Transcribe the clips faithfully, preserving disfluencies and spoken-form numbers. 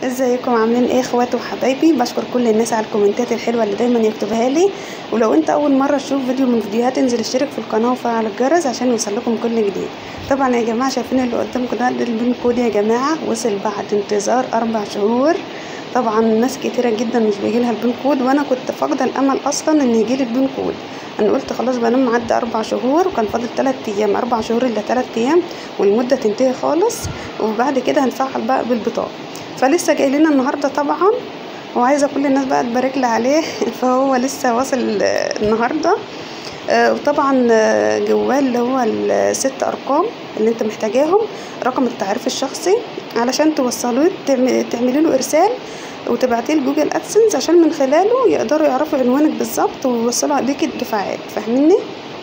ازيكم عاملين ايه اخواتي وحبايبي؟ بشكر كل الناس على الكومنتات الحلوه اللي دايما يكتبها لي. ولو انت اول مره تشوف فيديو من فيديوهات انزل اشترك في القناه وفعل الجرس عشان يوصلكم كل جديد. طبعا يا جماعه شايفين اللي قدامكم ده البين كود يا جماعه، وصل بعد انتظار اربع شهور. طبعا ناس كتيره جدا مش بيجي لها البين كود، وانا كنت فاقده الامل اصلا ان يجي لي البين كود. انا قلت خلاص بنام معدي اربع شهور وكان فاضل ثلاث ايام، اربع شهور الا ثلاث ايام والمده تنتهي خالص، وبعد كده هنفعل بقى بالبطاقه. فلسه جاي لنا النهارده طبعا، وعايزه كل الناس بقى تبارك لي عليه. فهو لسه واصل النهارده. آه وطبعا جواه اللي هو الست ارقام اللي انت محتاجاهم، رقم التعريف الشخصي علشان توصلوه تعملي له ارسال وتبعتيه لجوجل ادسنس عشان من خلاله يقدروا يعرفوا عنوانك بالظبط ويوصلوا عليك الدفعات، فاهميني؟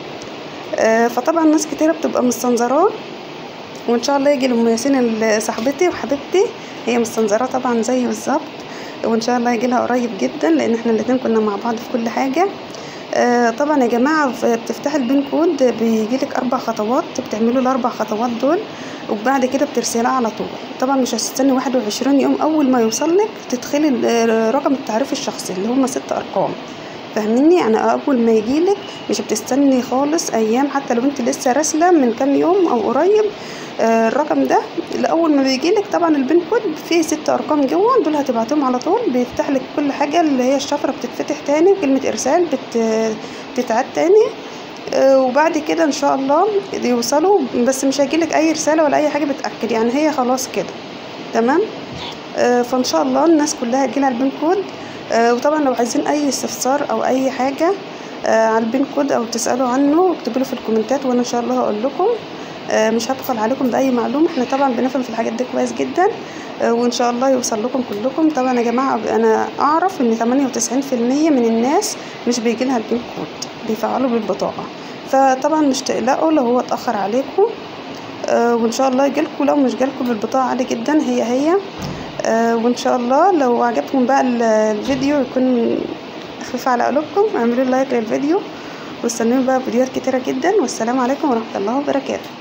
آه فطبعا ناس كتيره بتبقى مستنظراه، وان شاء الله يجي لام ياسين صاحبتي وحبيبتي، هي مستنظراه طبعا زي بالظبط، وان شاء الله يجي لها قريب جدا لان احنا الاثنين كنا مع بعض في كل حاجه. آه طبعا يا جماعه بتفتحي البين كود بيجيلك اربع خطوات، بتعملوا الاربع خطوات دول وبعد كده بترسلها على طول. طبعا مش هتستني واحد وعشرين يوم، اول ما يوصلك تدخلي رقم التعريف الشخصي اللي هم ست ارقام، فاهميني؟ يعني اول ما يجيلك مش بتستني خالص ايام، حتى لو انت لسه راسله من كام يوم او قريب. آه الرقم ده اول ما بيجيلك طبعا البين كود فيه ست ارقام جوه، دول هتبعتهم على طول، بيفتح لك كل حاجه اللي هي الشفره بتتفتح تاني وكلمه ارسال بت بتتعاد تاني. آه وبعد كده ان شاء الله يوصلوا، بس مش هيجيلك اي رساله ولا اي حاجه بتاكد، يعني هي خلاص كده تمام. آه فان شاء الله الناس كلها هيجيلها البين كود. آه وطبعا لو عايزين اي استفسار او اي حاجه آه على البين كود او تسالوا عنه اكتبوا له في الكومنتات وانا ان شاء الله هقول لكم. آه مش هبخل عليكم باي معلومه، احنا طبعا بنفهم في الحاجات دي كويس جدا. آه وان شاء الله يوصل لكم كلكم. طبعا يا جماعه انا اعرف ان ثمانية وتسعين في المية من الناس مش بيجي لها البين كود، بيفعلوا بالبطاقه، فطبعا مش تقلقوا لو هو اتاخر عليكم. آه وان شاء الله يجيلكم، لو مش جالكم بالبطاقه عادي جدا هي هي. آه وان شاء الله لو عجبكم بقى الفيديو يكون خفيف على قلوبكم اعملوا لايك للفيديو واستنوني بقى فيديوهات كتيره جدا، والسلام عليكم ورحمه الله وبركاته.